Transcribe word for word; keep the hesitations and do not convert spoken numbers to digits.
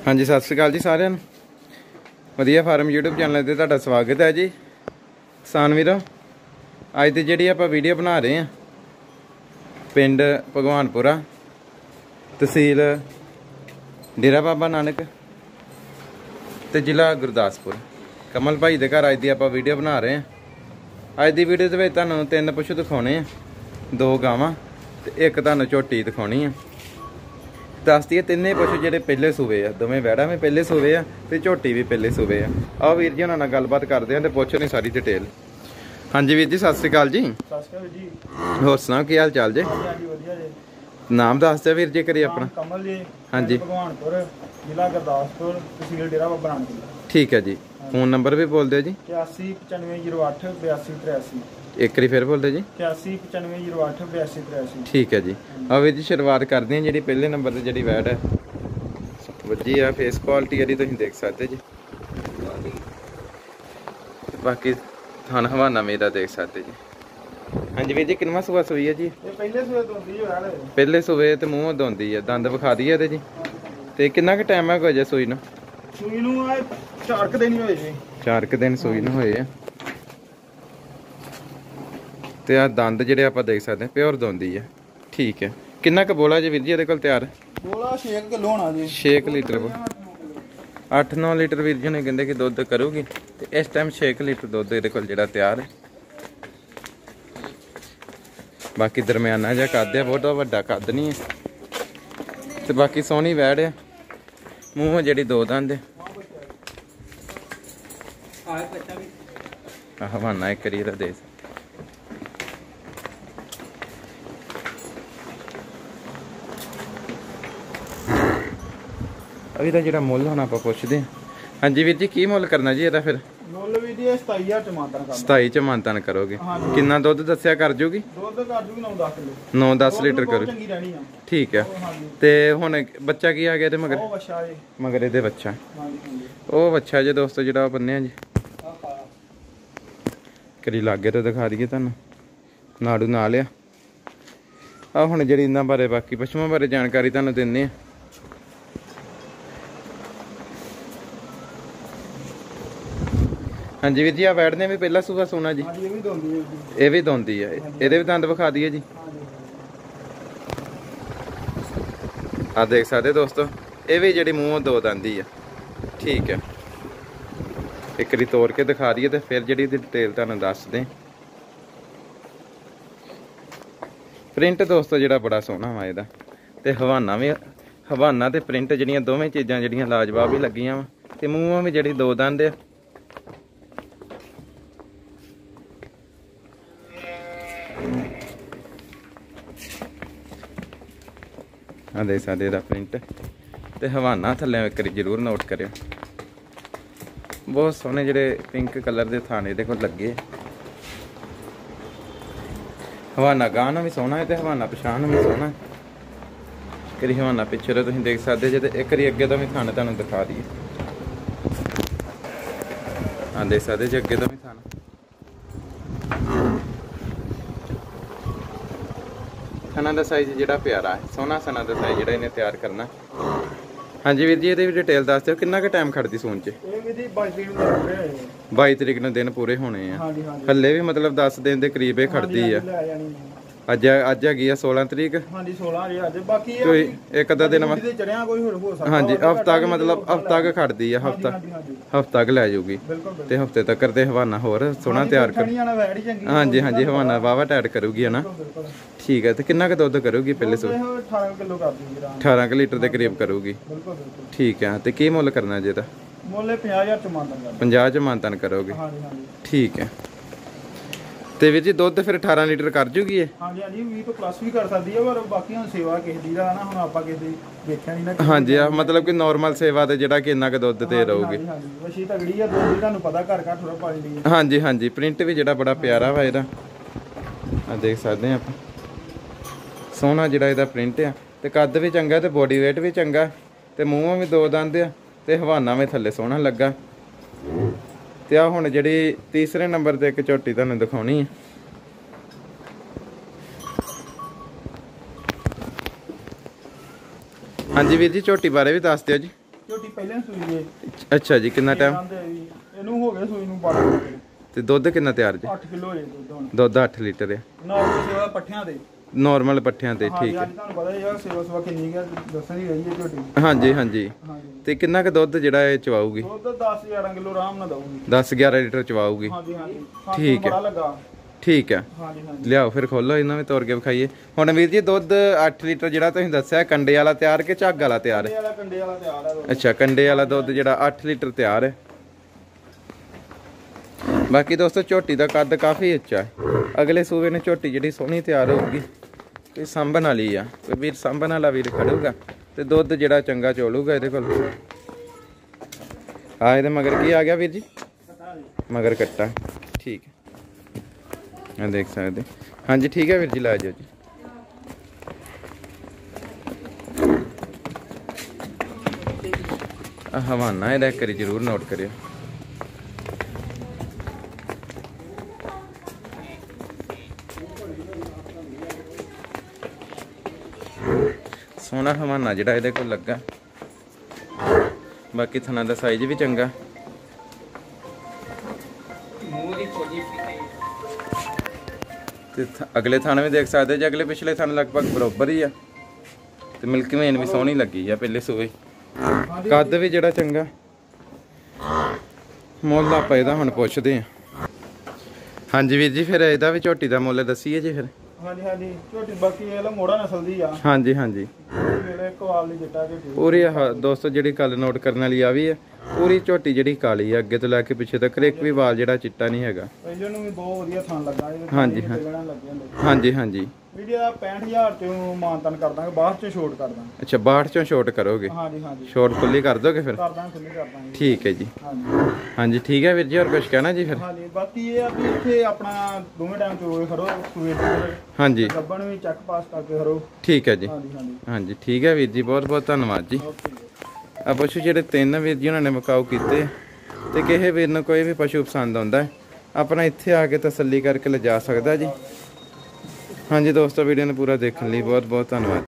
हाँ जी, सत श्री अकाल जी सारिਆਂ ਨੂੰ। ਵਧੀਆ फार्म यूट्यूब चैनल ਤੇ ਤੁਹਾਡਾ ਸਵਾਗਤ है जी। किसान ਵੀਰੋ, ਅੱਜ ਦੀ ਜਿਹੜੀ ਆਪਾਂ ਵੀਡੀਓ ਬਣਾ ਰਹੇ ਹਾਂ ਪਿੰਡ ਭਗਵਾਨਪੁਰਾ, ਤਹਿਸੀਲ ਡੇਰਾ ਬਾਬਾ ਨਾਨਕ ਤੇ ਜ਼ਿਲ੍ਹਾ ਗੁਰਦਾਸਪੁਰ। ਕਮਲ ਭਾਈ ਦੇ ਘਰ ਅੱਜ ਦੀ ਆਪਾਂ ਵੀਡੀਓ ਬਣਾ ਰਹੇ ਹਾਂ। ਅੱਜ ਦੀ ਵੀਡੀਓ ਦੇ ਵਿੱਚ ਤੁਹਾਨੂੰ ਤਿੰਨ ਪਸ਼ੂ ਦਿਖਾਉਣੇ ਆ, ਦੋ ਗਾਵਾਂ ਤੇ ਇੱਕ ਤੁਹਾਨੂੰ ਝੋਟੀ ਦਿਖਾਉਣੀ ਆ। ਦੱਸਦੀ ਹੈ ਤਿੰਨੇ ਪਸ਼ੂ ਜਿਹੜੇ ਪਹਿਲੇ ਸੂਵੇ ਆ, ਦੋਵੇਂ ਵੈੜਾ ਵੀ ਪਹਿਲੇ ਸੂਵੇ ਆ ਤੇ ਝੋਟੀ ਵੀ ਪਹਿਲੇ ਸੂਵੇ ਆ। ਆਓ ਵੀਰ ਜੀ ਉਹਨਾਂ ਨਾਲ ਗੱਲਬਾਤ ਕਰਦੇ ਆ ਤੇ ਪੁੱਛਦੇ ਸਾਰੀ ਡਿਟੇਲ। ਹਾਂਜੀ ਵੀਰ ਜੀ, ਸਤਿ ਸ੍ਰੀ ਅਕਾਲ ਜੀ। ਸਤਿ ਸ਼੍ਰੀ ਅਕਾਲ ਜੀ। ਹੋਰ ਸੁਣਾਓ, ਕੀ ਹਾਲ ਚਾਲ ਜੇ? ਹਾਂਜੀ ਵਧੀਆ ਜੀ। ਨਾਮ ਦੱਸ ਦਿਓ ਵੀਰ ਜੀ ਕਰੀ ਆਪਣਾ। ਕਮਲ ਜੀ। ਹਾਂਜੀ, ਭਗਵਾਨਪੁਰ, ਜ਼ਿਲ੍ਹਾ ਗੁਰਦਾਸਪੁਰ, ਤਹਿਸੀਲ ਡੇਰਾ ਬਾਬਾ ਨਾਨਕ। ਠੀਕ ਹੈ ਜੀ। ਫੋਨ ਨੰਬਰ ਵੀ ਬੋਲ ਦਿਓ ਜੀ। ਇਕਿਆਸੀ ਪਚਾਨਵੇਂ ਜ਼ੀਰੋ ਅੱਠ ਬਿਆਸੀ ਤਰਿਆਸੀ। ਇੱਕ ਵਾਰੀ ਫਿਰ ਬੋਲ ਦਿਓ ਜੀ। ਇਕਿਆਸੀ ਪਚਾਨਵੇਂ ਜ਼ੀਰੋ ਅੱਠ ਬਿਆਸੀ ਤਰਿਆਸੀ। ਠੀਕ ਹੈ ਜੀ। ਆਓ ਵੀਰ ਜੀ ਸ਼ੁਰੂਆਤ ਕਰਦੇ ਹਾਂ। ਜਿਹੜੀ ਪਹਿਲੇ ਨੰਬਰ ਤੇ ਜਿਹੜੀ ਵੈੜ ਹੈ ਵੱਜੀ ਆ, ਫੇਸ ਕੁਆਲਿਟੀ ਜਿਹੜੀ ਤੁਸੀਂ ਦੇਖ ਸਕਦੇ ਜੀ। ਬਾਕੀ ਥਣ ਹਵਾਨਾ ਮੇਰਾ ਦੇਖ ਸਕਦੇ ਜੀ। ਹਾਂਜੀ ਵੀਰ ਜੀ, ਕਿੰਨਵਾਂ ਸੂਆ ਸੂਈ ਹੈ ਜੀ? ਇਹ ਪਹਿਲੇ ਸੂਏ ਦੋਂਦੀ ਹੈ ਵੈੜ। ਪਹਿਲੇ ਸੂਏ ਤੇ ਮੂੰਹੋਂ ਦੋਂਦੀ ਹੈ। ਦੰਦ ਵਿਖਾ ਦਈਏ ਇਹਦੇ ਜੀ। ਤੇ ਕਿੰਨਾ ਕੁ ਟਾਈਮ ਹੈ ਕੋਈ ਸੂਈ ਨੂੰ? ਸੂਈ ਨੂੰ ਆ ਚਾਰ ਕੁ ਦਿਨ ਹੀ ਹੋਏ ਜੀ। ਚਾਰ ਕੁ ਦਿਨ ਸੂਈ ਨੂੰ ਹੋਏ ਆ। ਤੇ ਆ ਦੰਦ ਜਿਹੜੇ ਆਪਾਂ ਦੇਖ ਸਕਦੇ ਪਿਓਰ ਦੋਂਦੀ ਹੈ। ਠੀਕ ਹੈ। ਕਿੰਨਾ ਕੁ ਬੋਲਾ ਜੀ ਵੀਰ ਜੀ ਇਹਦੇ ਕੋਲ ਤਿਆਰ? ਬੋਲਾ ਛੇ ਕਿਲੋ ਹੋਣਾ ਜੀ। ਛੇ ਲੀਟਰ ਅੱਠ ਨੌ ਲੀਟਰ ਵੀਰ ਜੀ ਨੇ ਕਹਿੰਦੇ ਕਿ ਦੁੱਧ ਕਰੂਗੀ। ਤੇ ਇਸ ਟਾਈਮ ਛੇ ਲੀਟਰ ਦੁੱਧ ਇਹਦੇ ਕੋਲ ਜਿਹੜਾ ਤਿਆਰ ਹੈ। ਬਾਕੀ ਦਰਮਿਆਨਾ ਜਿਹਾ ਕੱਦ ਆ, ਬਹੁਤਾ ਵੱਡਾ ਕੱਦ ਨਹੀਂ ਹੈ। ਤੇ ਬਾਕੀ ਸੋਹਣੀ ਵੈੜ ਆ, ਮੂੰਹ ਜਿਹੜੀ ਦੋ ਦੰਦ ਹੈ। ਆਹ ਹਵਾਨਾ ਇੱਕ ਕਰੀ ਦਾ ਦੇ। ਅਭੀ ਦਾ ਜਿਹੜਾ ਮੁੱਲ ਹੁਣ ਆਪਾਂ ਪੁੱਛਦੇ ਹਾਂ। ਹਾਂਜੀ ਵੀਰ ਜੀ, ਕੀ ਮੁੱਲ ਕਰਨਾ ਜੀ ਇਹਦਾ? ਫਿਰ ਮੁੱਲ ਵੀ ਜੀ ਸਤਾਈ ਹਜ਼ਾਰ ਚ ਮਾਨਤਾਨ ਕਰਨਾ। ਸਤਾਈ ਚ ਮਾਨਤਾਨ ਕਰੋਗੇ। ਕਿੰਨਾ ਦੁੱਧ ਦੱਸਿਆ ਕਰ ਜੂਗੀ? ਦੁੱਧ ਕਰ ਜੂਗੀ ਨੌ ਦਸ ਕਿਲੋ। ਨੌ ਦਸ ਲੀਟਰ ਕਰੂ। ਚੰਗੀ ਰਹਿਣੀ ਆ। ਠੀਕ ਹੈ। ਤੇ ਹੁਣ ਬੱਚਾ ਕੀ ਆ ਗਿਆ ਤੇ ਮਗਰ? ਉਹ ਬੱਚਾ ਜੀ। ਮਗਰ ਇਹਦੇ ਬੱਚਾ। ਹਾਂਜੀ ਹਾਂਜੀ। ਉਹ ਬੱਚਾ ਜੇ ਦੋਸਤੋ ਜਿਹੜਾ ਬੰਨਿਆ ਜੀ। ਕਰੀ ਲਾਗੇ ਤੇ ਦਿਖਾ ਦਈਏ ਤੁਹਾਨੂੰ। ਨਾੜੂ ਨਾਲ ਆ। ਆ ਹੁਣ ਜਿਹੜੀ ਇਹਨਾਂ ਬਾਰੇ ਬਾਕੀ ਪਸ਼ੂਆਂ ਬਾਰੇ ਜਾਣਕਾਰੀ ਤੁਹਾਨੂੰ ਦਿੰਦੇ ਆ। ਹਾਂਜੀ ਵੀਰ ਜੀ, ਆ ਵੈੜ ਨੇ ਵੀ ਪਹਿਲਾ ਸੂਆ ਸੋਨਾ ਜੀ? ਇਹ ਵੀ ਦੋਂਦੀ ਹੈ ਜੀ। ਇਹ ਵੀ ਦੋਂਦੀ ਹੈ। ਇਹਦੇ ਵੀ ਦੰਦ ਵਿਖਾ ਦਈਏ ਜੀ। ਆ ਦੇਖ ਸਕਦੇ ਦੋਸਤੋ, ਇਹ ਵੀ ਜਿਹੜੀ ਮੂੰਹੋਂ ਦੋ ਦੰਦੀ ਆ। ਠੀਕ ਹੈ। ਇੱਕ ਵਾਰੀ ਤੋੜ ਕੇ ਦਿਖਾ ਦਈਏ ਤੇ ਫਿਰ ਜਿਹੜੀ ਇਹਦੀ ਡਿਟੇਲ ਤੁਹਾਨੂੰ ਦੱਸਦੇ। ਪ੍ਰਿੰਟ ਦੋਸਤੋ ਜਿਹੜਾ ਬੜਾ ਸੋਹਣਾ ਵਾ ਇਹਦਾ। ਤੇ ਹਵਾਨਾ ਵੀ, ਹਵਾਨਾ ਤੇ ਪ੍ਰਿੰਟ ਜਿਹੜੀਆਂ ਦੋਵੇਂ ਚੀਜ਼ਾਂ ਜਿਹੜੀਆਂ ਲਾਜਵਾਬ ਹੀ ਲੱਗੀਆਂ ਵਾ। ਤੇ ਮੂੰਹੋਂ ਵੀ ਜਿਹੜੀ ਦੋ ਦੰਦ ਆ। ਆ ਦੇ ਸਾਡੇ ਦਾ ਪ੍ਰਿੰਟ ਤੇ ਹਵਾਨਾ ਥੱਲੇ ਇੱਕ ਵਾਰੀ ਜ਼ਰੂਰ ਨੋਟ ਕਰਿਓ। ਬਹੁਤ ਸੋਹਣੇ ਜਿਹੜੇ ਪਿੰਕ ਕਲਰ ਦੇ ਥਾਣੇ ਇਹਦੇ ਕੋਲ ਲੱਗੇ। ਹਵਾਨਾ ਗਾਂ ਨੂੰ ਵੀ ਸੋਹਣਾ ਹੈ ਤੇ ਹਵਾਨਾ ਪਛਾਣ ਨੂੰ ਵੀ ਸੋਹਣਾ ਹੈ। ਕਰੀ ਹਵਾਨਾ ਪਿੱਛੇ ਤੋਂ ਤੁਸੀਂ ਦੇਖ ਸਕਦੇ ਜੇ। ਤੇ ਇੱਕ ਵਾਰੀ ਅੱਗੇ ਤੋਂ ਵੀ ਥਾਣੇ ਤੁਹਾਨੂੰ ਦਿਖਾ ਦਈਏ। ਆ ਦੇਖ ਸਕਦੇ ਜੇ ਅੱਗੇ ਤੋਂ ਵੀ ਥਾਣਾ। ਸਨਾ ਦਾ ਸਾਈਜ਼ ਜਿਹੜਾ ਪਿਆਰਾ ਹੈ, ਸੋਹਣਾ ਸਨਾ ਦਾ ਸਾਈਜ਼ ਜਿਹੜਾ ਇਹਨੇ ਤਿਆਰ ਕਰਨਾ। ਹਾਂਜੀ ਵੀਰ ਜੀ, ਇਹਦੀ ਵੀ ਡਿਟੇਲ ਦੱਸ ਦਿਓ। ਕਿੰਨਾ ਕੁ ਟਾਈਮ ਖੜਦੀ ਸੂਣ ਚ? ਇਹ ਵੀ ਦੀ ਬਾਈ ਤਰੀਕ ਨੂੰ ਪੂਰੇ ਹੋਏ। ਬਾਈ ਤਰੀਕ ਨੂੰ ਦਿਨ ਪੂਰੇ ਹੋਣੇ ਆ। ਹਾਂਜੀ ਹਾਂਜੀ। ਹੱਲੇ ਵੀ ਮਤਲਬ ਦਸ ਦਿਨ ਦੇ ਕਰੀਬ ਇਹ ਖੜਦੀ ਆ। ਅੱਜ ਅੱਜ ਹੈਗੀ ਆ ਸੋਲਾਂ ਤਰੀਕ। ਹਾਂਜੀ ਸੋਲਾਂ ਜੀ ਅੱਜ। ਬਾਕੀ ਕੋਈ ਇੱਕ ਅੱਧਾ ਦਿਨ ਤੇ ਚੜਿਆ ਕੋਈ ਹੋਰ ਹੋ ਸਕਦਾ। ਹਾਂਜੀ, ਹਫ਼ਤਾ ਕੁ ਮਤਲਬ ਹਫ਼ਤਾ ਕੁ ਖੜਦੀ ਆ। ਹਫ਼ਤਾ ਹਫ਼ਤਾ ਕੁ ਲੈ ਜਾਊਗੀ। ਤੇ ਹਫ਼ਤੇ ਤੱਕ ਤੇ ਹਵਾਨਾ ਹੋਰ ਸੋਹਣਾ ਤਿਆਰ ਕਰ। ਹਾਂਜੀ ਹਾਂਜੀ, ਹਵਾਨਾ ਵਾਵਾ ਟੈਡ ਕਰੂਗੀ ਹਨਾ। ਠੀਕ ਹੈ। ਤੇ ਕਿੰਨਾ ਕੁ ਦੁੱਧ ਕਰੂਗੀ ਪਹਿਲੇ ਸੋ? ਅਠਾਰਾਂ ਕਿਲੋ ਕਰ ਦੂਗੀ। ਅਠਾਰਾਂ ਕੁ ਲੀਟਰ ਦੇ ਕਰੀਬ ਕਰੂਗੀ। ਠੀਕ ਹੈ। ਤੇ ਕੀ ਮੁੱਲ ਕਰਨਾ ਜੀ ਇਹਦਾ? ਮੁੱਲ ਪੰਜਾਹ ਹਜ਼ਾਰ ਚ ਮਾਨਤਾਨ। ਪੰਜਾਹ ਚ ਮਾਨਤਾਨ ਕਰੋਗੇ। ਹਾਂਜੀ ਹਾਂਜੀ। ਠੀਕ ਹੈ। ਤੇ ਵੀਰ ਜੀ ਦੁੱਧ ਫਿਰ ਅਠਾਰਾਂ ਲੀਟਰ ਕਰ ਜੂਗੀ ਇਹ? ਹਾਂਜੀ ਹਾਂਜੀ, ਵੀਹ ਤੋਂ ਪਲੱਸ ਵੀ ਕਰ ਸਕਦੀ ਹੈ। ਪਰ ਬਾਕੀ ਹੁਣ ਸੇਵਾ ਕਿਸੇ ਦੀ ਦਾ ਨਾ, ਹੁਣ ਆਪਾਂ ਕਿਸੇ ਦੀ ਵੇਖਿਆ ਨਹੀਂ ਨਾ। ਹਾਂਜੀ, ਆ ਮਤਲਬ ਕਿ ਨਾਰਮਲ ਸੇਵਾ ਤੇ ਜਿਹੜਾ ਕਿ ਇੰਨਾ ਕੁ ਦੁੱਧ ਤੇ ਰਹੂਗੀ। ਹਾਂਜੀ, ਵਸ਼ੀ ਤਗੜੀ ਆ। ਦੁੱਧ ਤੁਹਾਨੂੰ ਪਤਾ ਘਰ ਘਰ ਥੋੜਾ ਪਾਣੀ ਦੀ। ਹਾਂਜੀ ਹਾਂਜੀ, ਪ੍ਰਿੰਟ ਵੀ ਜਿਹੜਾ ਬੜਾ ਪਿਆਰਾ ਵਾ ਇਹਦਾ। ਆ ਦੇਖ ਸਕਦੇ ਆ ਆਪਾਂ, ਸੋਹਣਾ ਜਿਹੜਾ ਇਹਦਾ ਪ੍ਰਿੰਟ ਆ। ਤੇ ਕੱਦ ਵੀ ਚੰਗਾ ਤੇ ਬੋਡੀ ਵੇਟ ਵੀ ਚੰਗਾ। ਤੇ ਮੂੰਹੋਂ ਵੀ ਦੋ ਦੰਦ ਆ। ਤੇ ਹਵਾਨਾ ਵੀ ਥੱਲੇ ਸੋਹਣਾ ਲੱਗਾ। ਤੇ ਆ ਹੁਣ ਜਿਹੜੀ ਤੀਸਰੇ ਨੰਬਰ ਤੇ ਇੱਕ ਝੋਟੀ ਤੁਹਾਨੂੰ ਦਿਖਾਉਣੀ ਹੈ। ਹਾਂਜੀ ਵੀਰ जी, झोटी बारे भी दस दिओ जी। ਝੋਟੀ ਪਹਿਲਾਂ ਸੂਈ ਜੇ ਅੱਛਾ ਜੀ, ਕਿੰਨਾ ਟਾਈਮ? ਇਹਨੂੰ ਹੋ ਗਿਆ ਸੂਈ ਨੂੰ ਬਾਰਾਂ ਦਿਨ। ਤੇ ਦੁੱਧ ਕਿੰਨਾ ਤਿਆਰ ਜੀ? ਅੱਠ ਕਿਲੋ ਜੇ ਦੁੱਧ ਹੁਣ। ਦੁੱਧ ਅੱਠ ਲੀਟਰ ਹੈ ਨਾਰਮਲ ਸੇਵਾ ਪੱਠਿਆਂ ਤੇ, ਨਾਰਮਲ ਪੱਠਿਆਂ ਤੇ, ਠੀਕ ਹੈ। ਹਾਂਜੀ ਤੁਹਾਨੂੰ ਪਤਾ ਹੀ ਆ ਸੇਵਾ ਸੇਵਾ ਕਿੰਨੀ ਕੁ ਦੱਸਣ ਹੀ ਰਹੀ ਹੈ ਝੋਟੀ। ਹਾਂਜੀ ਹਾਂਜੀ। ਹਾਂਜੀ ਤੇ ਕਿੰਨਾ ਕੁ ਦੁੱਧ ਜਿਹੜਾ ਇਹ ਚਵਾਊਗੀ? ਦੁੱਧ ਦਸ ਗਿਆਰਾਂ ਕਿਲੋ ਆਰਾਮ ਨਾਲ ਦਊਗੀ। ਦਸ ਗਿਆਰਾਂ ਲੀਟਰ ਚਵਾਊਗੀ। ਹਾਂਜੀ ਹਾਂਜੀ ਠੀਕ ਹੈ। ਬੜਾ ਲੱਗਾ। ਠੀਕ ਹੈ, ਹਾਂਜੀ ਹਾਂਜੀ। ਲਿਆਓ ਫਿਰ ਖੋਲੋ ਇਹਨਾਂ ਵਿੱਚ ਤੋੜ ਕੇ ਵਿਖਾਈਏ। ਹੁਣ ਵੀਰ ਜੀ ਦੁੱਧ ਅੱਠ ਲੀਟਰ ਜਿਹੜਾ ਤੁਸੀਂ ਦੱਸਿਆ ਕੰਡੇ ਵਾਲਾ ਤਿਆਰ ਕਿ ਝੱਗ ਵਾਲਾ ਤਿਆਰ ਕੰਡੇ ਹੈ? ਵਾਲਾ ਕੰਡੇ ਵਾਲਾ ਤਿਆਰ ਹੈ। ਅੱਛਾ, ਕੰਡੇ ਵਾਲਾ ਦੁੱਧ ਜਿਹੜਾ ਅੱਠ ਲੀਟਰ ਤਿਆਰ ਹੈ। ਬਾਕੀ ਦੋਸਤੋ ਝੋਟੀ ਦਾ ਕੱਦ ਕਾਫੀ ਉੱਚਾ ਹੈ। ਅਗਲੇ ਸੂਬੇ ਨੇ ਝੋਟੀ ਜਿਹੜੀ ਸੋਹਣੀ ਤਿਆਰ ਹੋਊਗੀ, ਕੋਈ ਸਾਂਭਣ ਵਾਲੀ ਆ, ਕੋਈ ਵੀਰ ਸਾਂਭਣ ਵਾਲਾ ਵੀਰ ਖੜੂਗਾ ਤੇ ਦੁੱਧ ਜਿਹੜਾ ਚੰਗਾ ਚੋਲੂਗਾ ਇਹਦੇ ਕੋਲ। ਆ ਇਹਦੇ ਮਗਰ ਕੀ ਆ ਗਿਆ ਵੀਰ ਜੀ? ਮਗਰ ਕੱਟਾ, ਠੀਕ ਹੈ, ਆ ਦੇਖ ਸਕਦੇ। ਹਾਂਜੀ ਠੀਕ ਹੈ ਵੀਰ ਜੀ, ਲੈ ਜਾਓ ਜੀ। ਆ ਹਵਾਨਾ ਇਹਦਾ ਇੱਕ ਵਾਰੀ ਜ਼ਰੂਰ ਨੋਟ ਕਰਿਓ। ਸੋਹਣਾ ਹਵਾਨਾ ਜਿਹੜਾ ਇਹਦੇ ਕੋਲ ਲੱਗਾ। ਬਾਕੀ ਥਣਾ ਦਾ ਸਾਈਜ਼ ਵੀ ਚੰਗਾ। ਤੇ ਅਗਲੇ ਥਣ ਵੀ ਦੇਖ ਸਕਦੇ ਜੀ, ਅਗਲੇ ਪਿਛਲੇ ਥਣ ਲਗਭਗ ਬਰਾਬਰ ਹੀ ਆ। ਤੇ ਮਿਲਕ ਮੇਨ ਵੀ ਸੋਹਣੀ ਲੱਗੀ ਆ ਪਹਿਲੇ ਸੂਏ। ਕੱਦ ਵੀ ਜਿਹੜਾ ਚੰਗਾ। ਮੁੱਲ ਆਪਾਂ ਇਹਦਾ ਹੁਣ ਪੁੱਛਦੇ ਆ। ਹਾਂਜੀ ਵੀਰ ਜੀ, ਫਿਰ ਇਹਦਾ ਵੀ ਝੋਟੀ ਦਾ ਮੁੱਲ ਦੱਸੀਏ ਜੀ ਫਿਰ। ਹਾਂਜੀ ਹਾਂਜੀ ਝੋਟੀ ਬਾਕੀ ਇਹ ਲਾ ਮੋੜਾ ਨਸਲ ਦੀ ਆ। ਹਾਂਜੀ ਹਾਂਜੀ, ਜਿਹੜੇ ਕਵਾਲ ਦੀ ਜੱਟਾ ਝੋਟੀ ਪੂਰੀ ਆਹ ਦੋਸਤੋ ਜਿਹੜੀ ਗੱਲ ਨੋਟ ਕਰਨ ਵਾਲੀ ਆ ਵੀ ਹੈ, ਪੂਰੀ ਝੋਟੀ ਜਿਹੜੀ ਕਾਲੀ ਆ ਅੱਗੇ ਤੋਂ ਲੈ ਕੇ ਪਿੱਛੇ ਤੱਕ, ਇੱਕ ਵੀ ਵਾਲ ਜਿਹੜਾ ਚਿੱਟਾ ਨਹੀਂ ਹੈਗਾ। ਪਹਿਲੇ ਨੂੰ ਵੀ ਬਹੁਤ ਵਧੀਆ ਥਣ ਲੱਗਾ। ਹਾਂਜੀ ਹਾਂਜੀ ਹਾਂਜੀ। ਵੀਡੀਓ ਦਾ ਪੈਂਹਠ ਹਜ਼ਾਰ ਚੋਂ ਮਾਨਤਨ ਕਰ ਦਾਂਗੇ, ਬਾਅਦ ਚੋਂ ਛੋਟ ਕਰ ਦਾਂਗੇ। ਅੱਛਾ, ਬਾਹਠ ਚੋਂ ਛੋਟ ਕਰੋਗੇ? ਹਾਂਜੀ ਹਾਂਜੀ, ਛੋਟ ਖੁੱਲੀ ਕਰ ਦੋਗੇ ਫਿਰ? ਕਰ ਦਾਂਗੇ, ਖੁੱਲੀ ਕਰ ਦਾਂਗੇ। ਠੀਕ ਹੈ ਜੀ। ਹਾਂਜੀ ਹਾਂਜੀ ਠੀਕ ਹੈ ਵੀਰ ਜੀ, ਹੋਰ ਕੁਝ ਕਹਿਣਾ ਜੀ ਫਿਰ? ਹਾਂਜੀ ਬਾਕੀ ਇਹ ਆ ਵੀ ਇੱਥੇ ਆਪਣਾ ਦੋਵੇਂ ਟਾਈਮ ਚੋਏ ਖੜੋ ਸਵੇਰ ਦੇ, ਹਾਂਜੀ ਗੱਬਣ ਵੀ ਚੈੱਕ ਪਾਸ ਕਰਕੇ ਖੜੋ। ਠੀਕ ਹੈ ਜੀ। ਹਾਂਜੀ ਹਾਂਜੀ ਹਾਂਜੀ ਠੀਕ ਹੈ ਵੀਰ ਜੀ, ਬਹੁਤ ਬਹੁਤ ਧੰਨਵਾਦ ਜੀ। ਓਕੇ ਜੀ। ਆ ਪਸ਼ੂ ਜਿਹੜੇ ਤਿੰਨ ਵੀਰ ਜੀ ਉਹਨਾਂ ਨੇ ਮੁਕਾਓ ਕੀਤੇ, ਤੇ ਕਿਸੇ ਵੀਰ ਨੂੰ ਕੋਈ ਵੀ ਪਸ਼ੂ ਪਸੰਦ ਆਉਂਦਾ ਹੈ ਆਪਣਾ ਇੱਥੇ ਆ ਕੇ ਤਸੱਲੀ ਕਰਕੇ ਲਿਜਾ ਸਕਦਾ ਜੀ। ਹਾਂਜੀ ਦੋਸਤੋ, ਵੀਡੀਓ ਨੂੰ ਪੂਰਾ ਦੇਖਣ ਲਈ ਬਹੁਤ ਬਹੁਤ ਧੰਨਵਾਦ।